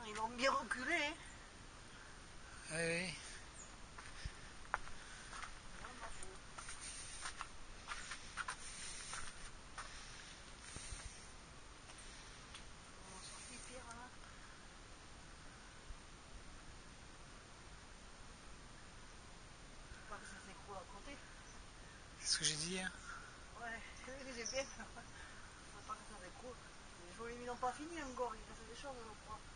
ils l'ont bien reculé. Hein. Oui. C'est ce que j'ai dit hier. Ouais, j'ai bien. Pas que ça s'écroule. Les jouets, ils n'ont pas fini encore, il reste des choses, je crois.